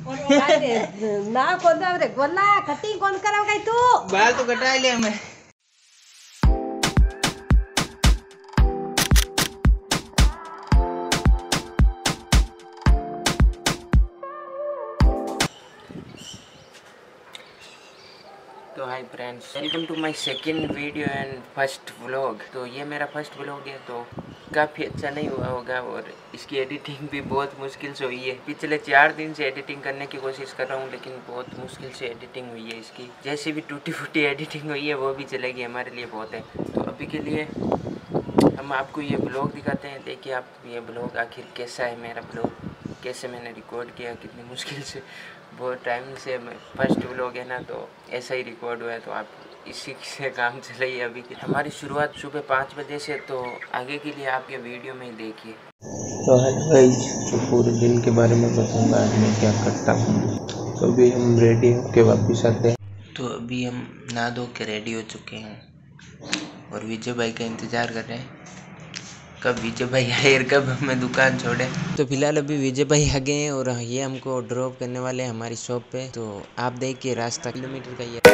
ना कोणता रे गोला कटिंग कोण करावं काय तू बाल तो कटा लिया मैं। तो hi friends, welcome to my second video and first vlog. तो ये मेरा फर्स्ट व्लॉग है, तो काफ़ी अच्छा नहीं हुआ होगा और इसकी एडिटिंग भी बहुत मुश्किल से हुई है। पिछले 4 दिन से एडिटिंग करने की कोशिश कर रहा हूँ, लेकिन बहुत मुश्किल से एडिटिंग हुई है इसकी। जैसी भी टूटी फूटी एडिटिंग हुई है वो भी चलेगी, हमारे लिए बहुत है। तो अभी के लिए हम आपको ये ब्लॉग दिखाते हैं। देखिए आप ये ब्लॉग आखिर कैसा है, मेरा ब्लॉग कैसे मैंने रिकॉर्ड किया, कितनी मुश्किल से, बहुत टाइम से फर्स्ट व्लॉग है ना, तो ऐसा ही रिकॉर्ड हुआ है। तो आप इसी से काम चलाइए। अभी की हमारी शुरुआत सुबह 5 बजे से, तो आगे के लिए आप ये वीडियो में ही देखिए। तो हेलो गाइस, तो पूरे दिन के बारे में बताऊंगा आज मैं क्या करता हूँ। तो अभी हम रेडी होके वापस आते हैं। तो अभी हम नहा धो के रेडी हो चुके हैं और विजय भाई का इंतज़ार कर रहे हैं कब विजय भाई आए और कब हमें दुकान छोड़े। तो फिलहाल अभी विजय भाई आ गए हैं और ये हमको ड्रॉप करने वाले हैं हमारी शॉप पे। तो आप देखिए रास्ता किलोमीटर का ये।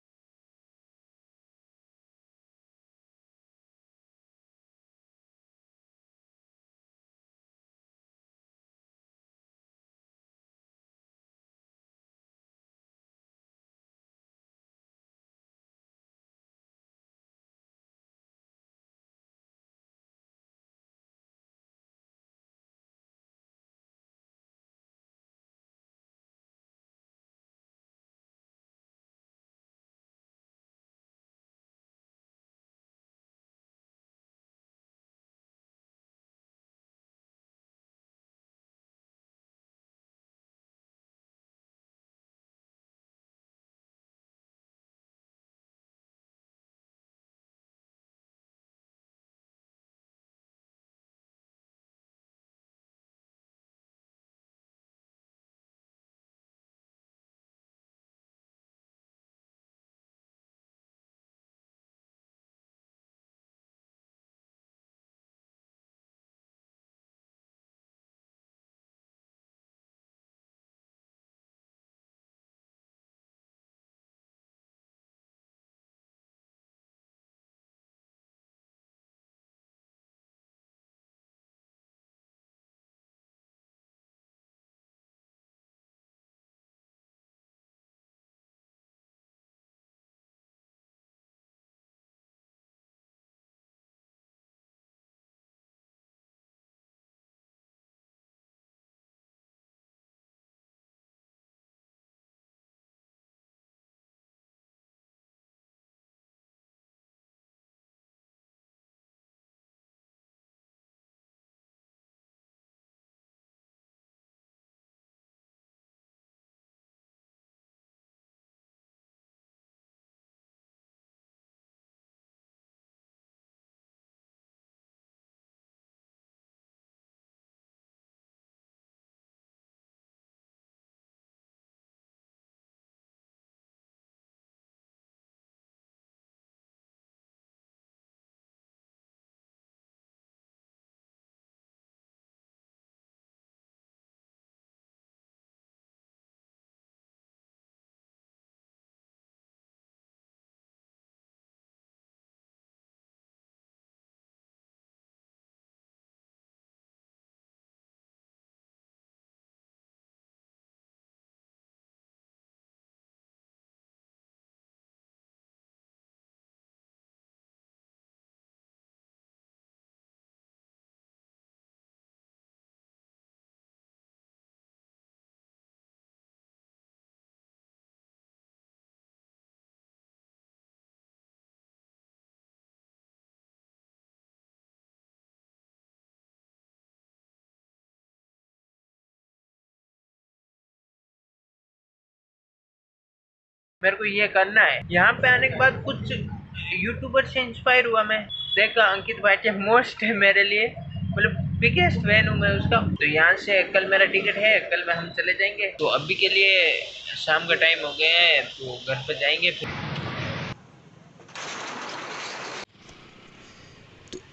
मेरे को ये करना है। यहाँ पे आने के बाद कुछ यूट्यूबर से इंस्पायर हुआ मैं, देखा अंकित भाटिया मोस्ट है मेरे लिए, मतलब बिगेस्ट फैन हूँ मैं उसका। तो यहाँ से कल मेरा टिकट है, कल में हम चले जाएंगे। तो अभी के लिए शाम का टाइम हो गया है, तो घर पे जाएंगे फिर।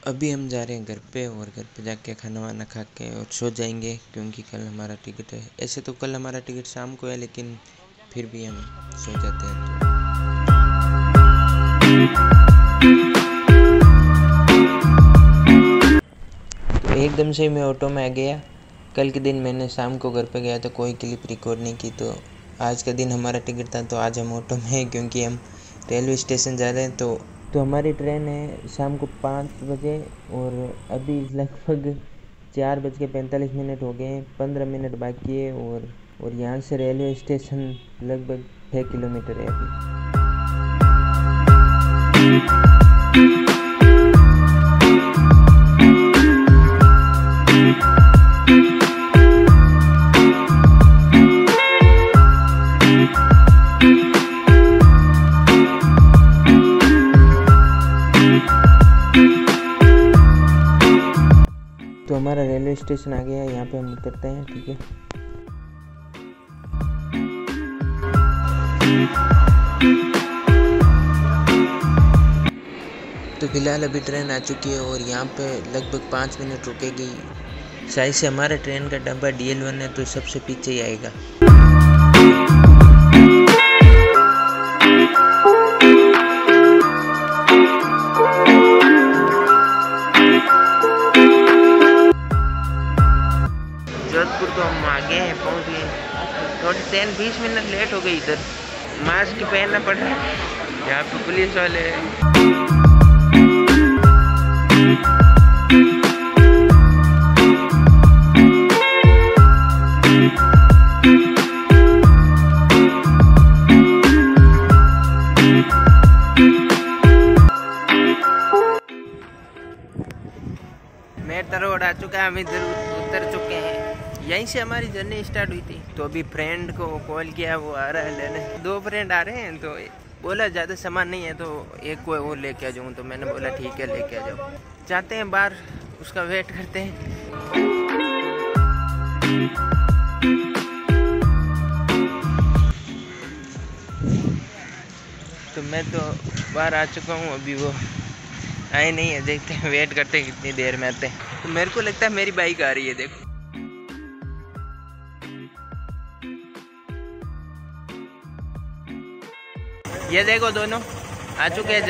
अभी हम जा रहे हैं घर पे और घर पे जाके खाना वाना खा के और सो जाएंगे क्योंकि कल हमारा टिकट है। ऐसे तो कल हमारा टिकट शाम को है लेकिन फिर भी हम सो जाते हैं। तो एकदम से मैं ऑटो में आ गया। कल के दिन मैंने शाम को घर पे गया तो कोई क्लिप रिकॉर्ड नहीं की, तो आज का दिन हमारा टिकट था तो आज हम ऑटो में हैं क्योंकि हम रेलवे स्टेशन जा रहे हैं। तो हमारी ट्रेन है शाम को 5 बजे और अभी लगभग 4:45 हो गए हैं, 15 मिनट बाकी है और यहाँ से रेलवे स्टेशन लगभग 6 किलोमीटर है अभी। तो हमारा रेलवे स्टेशन आ गया है, यहाँ पे हम उतरते हैं। ठीक है, तो फिलहाल अभी ट्रेन आ चुकी है और यहाँ पे लगभग 5 मिनट रुकेगी। शायद से हमारे ट्रेन का डब्बा DL1 है तो सबसे पीछे ही आएगा। जोधपुर तो हम आगे हैं, पहुँच गए। थोड़ी ट्रेन 20 मिनट लेट हो गई। इधर मास्क पहनना पड़ रहा है, यहाँ पे पुलिस वाले हैं। मेट्रो रोड आ चुका है, हम इधर उतर चुके हैं। यहीं से हमारी जर्नी स्टार्ट हुई थी। तो अभी फ्रेंड को कॉल किया, वो आ रहा है लेने। 2 फ्रेंड आ रहे हैं तो बोला ज़्यादा सामान नहीं है तो एक को और लेके आ जाऊँ, तो मैंने बोला ठीक है लेके आ जाओ। जाते हैं बाहर, उसका वेट करते हैं। तो मैं तो बाहर आ चुका हूँ, अभी वो आए नहीं है, देखते हैं वेट करते हैं कितनी देर में आते हैं। तो मेरे को लगता है मेरी बाइक आ रही है, देखो। ये देखो दोनों आ चुके हैं।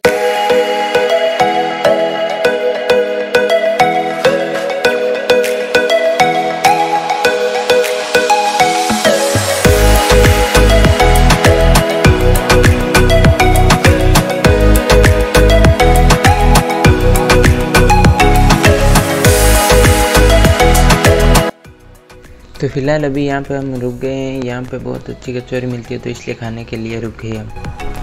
तो फिलहाल अभी यहाँ पे हम रुक गए हैं। यहाँ पे बहुत अच्छी कचौरी मिलती है तो इसलिए खाने के लिए रुक गए हम।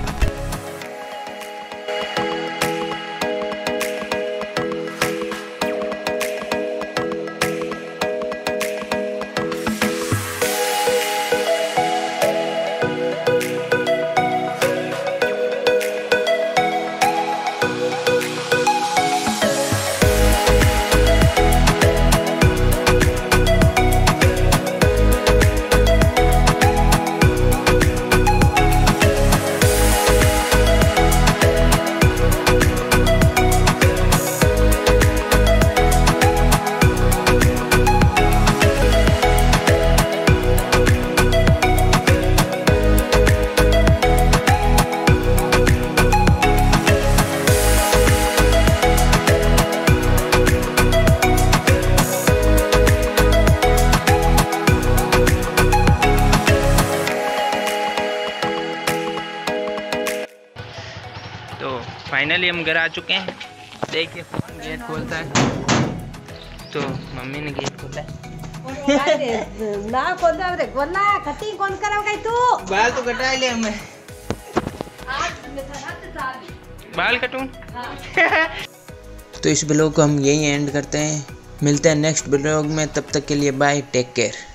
तो फाइनली हम घर आ चुके हैं। देखिए गेट खोलता है, तो मम्मी ने गेट खोला है। ना खोलता रे गोला कटिंग कौन कराओ काय तू? बाल तो कटा लिया मैं। बाल कटूं? तो इस ब्लॉग को हम यहीं एंड करते हैं। मिलते हैं नेक्स्ट ब्लॉग में, तब तक के लिए बाय, टेक केयर।